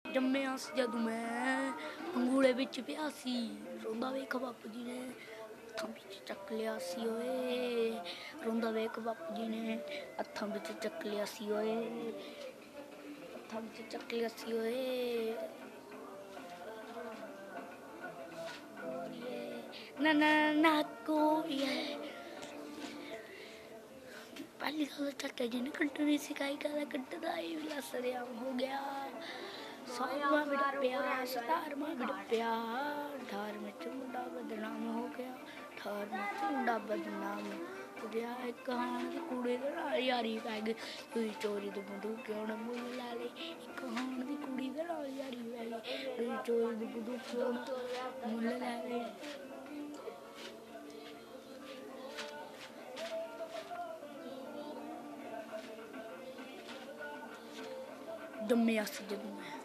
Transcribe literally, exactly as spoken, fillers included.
ਜੰਮਿਆ ਸੀ ਜਦ ਮੈਂ ਅੰਗੂਲੇ ਵਿੱਚ ਪਿਆ ਸੀ, ਰੋਂਦਾ ਵੇਖ ਬਾਪੂ ਜੀ ਨੇ ਹੱਥਾਂ ਵਿੱਚ ਚੱਕ ਲਿਆ ਸੀ ਓਏ। ਰੋਂਦਾ ਵੇਖ ਬਾਪੂ ਜੀ ਨੇ ਹੱਥਾਂ ਵਿੱਚ ਚੱਕ ਲਿਆ ਸੀ ਓਏ, ਹੱਥਾਂ ਵਿੱਚ ਚੱਕ ਲਿਆ ਸੀ ਓਏ। ਨਾ ਨਾ ਨਾ ਕੋਈ ਹੈ ਪਹਿਲੀ ਗੱਲ ਚਾਚਾ ਜੀ ਨੇ ਕੱਢਣੀ ਸਿਖਾਈ, ਗਾਲਾਂ ਕੱਢਦਾ ਹੀ ਲਸਰਿਆਮ ਹੋ ਗਿਆ। ਸੌਵਾਂ ਵੀ ਡੱਬਿਆ ਸਤਾਰਵਾਂ ਵੀ ਡੱਬਿਆ, ਅਠਾਰਵੇਂ ਚ ਮੁੰਡਾ ਬਦਨਾਮ ਹੋ ਗਿਆ, ਅਠਾਰਵੇਂ ਚ ਮੁੰਡਾ ਬਦਨਾਮ ਹੋ ਗਿਆ। ਇੱਕ ਹਾਣ ਦੀ ਕੁੜੀ ਦੇ ਨਾਲ ਯਾਰੀ ਪੈ ਗਈ, ਤੁਸੀਂ ਚੋਰੀ ਦੀ ਬੰਦੂਕ ਕਿਉਂ ਨਾ ਮੁੱਲ ਲਾ ਲਈ। ਇੱਕ ਹਾਣ ਦੀ ਕੁੜੀ ਦੇ ਨਾਲ ਯਾਰੀ ਪੈ ਗਈ, ਤੁਸੀਂ ਚੋਰੀ ਦੀ ਬੰਦੂਕ ਕਿਉਂ ਨਾ ਮੁੱਲ ਲਾ ਲਈ। ਜੰਮਿਆ ਸੀ ਜਦੋਂ ਮੈਂ